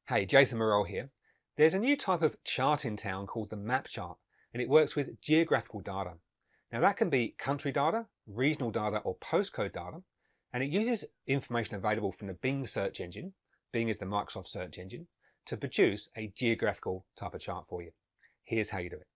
Hey, Jason Morrell here. There's a new type of chart in town called the map chart, and it works with geographical data. Now that can be country data, regional data, or postcode data, and it uses information available from the Bing search engine, Bing is the Microsoft search engine, to produce a geographical type of chart for you. Here's how you do it.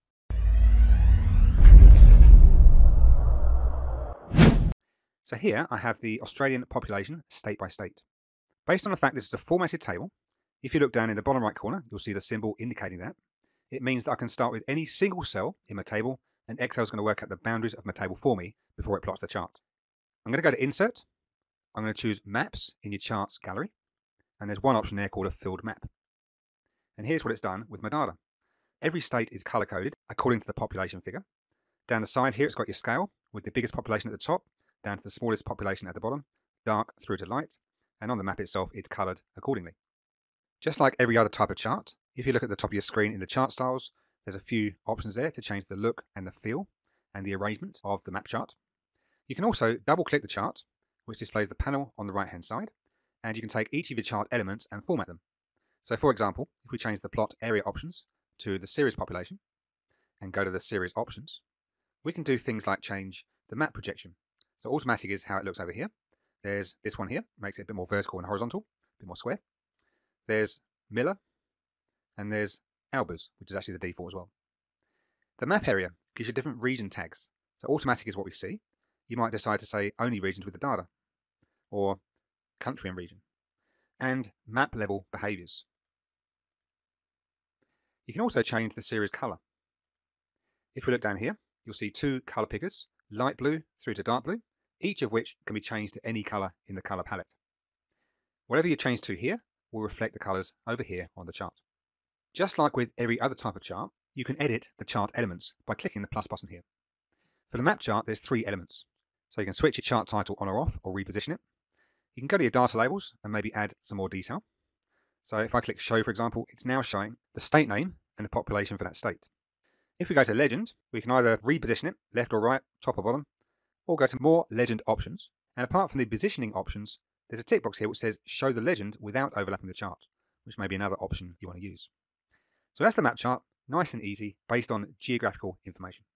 So here I have the Australian population state by state. Based on the fact this is a formatted table, if you look down in the bottom right corner, you'll see the symbol indicating that. It means that I can start with any single cell in my table, and Excel is going to work out the boundaries of my table for me before it plots the chart. I'm going to go to Insert. I'm going to choose Maps in your Charts gallery, and there's one option there called a filled map. And here's what it's done with my data. Every state is color-coded according to the population figure. Down the side here, it's got your scale, with the biggest population at the top, down to the smallest population at the bottom, dark through to light, and on the map itself, it's colored accordingly. Just like every other type of chart, if you look at the top of your screen in the chart styles, there's a few options there to change the look and the feel and the arrangement of the map chart. You can also double-click the chart, which displays the panel on the right-hand side, and you can take each of your chart elements and format them. So for example, if we change the plot area options to the series population and go to the series options, we can do things like change the map projection. So automatic is how it looks over here. There's this one here, makes it a bit more vertical and horizontal, a bit more square. There's Miller, and there's Albers, which is actually the default as well. The map area gives you different region tags. So automatic is what we see. You might decide to say only regions with the data, or country and region, and map level behaviours. You can also change the series colour. If we look down here, you'll see two colour pickers, light blue through to dark blue, each of which can be changed to any colour in the colour palette. Whatever you change to here will reflect the colours over here on the chart. Just like with every other type of chart, you can edit the chart elements by clicking the plus button here. For the map chart, there's three elements. So you can switch your chart title on or off, or reposition it. You can go to your data labels and maybe add some more detail. So if I click show, for example, it's now showing the state name and the population for that state. If we go to legend, we can either reposition it, left or right, top or bottom, or go to more legend options. And apart from the positioning options, there's a tick box here which says show the legend without overlapping the chart, which may be another option you want to use. So that's the map chart, nice and easy, based on geographical information.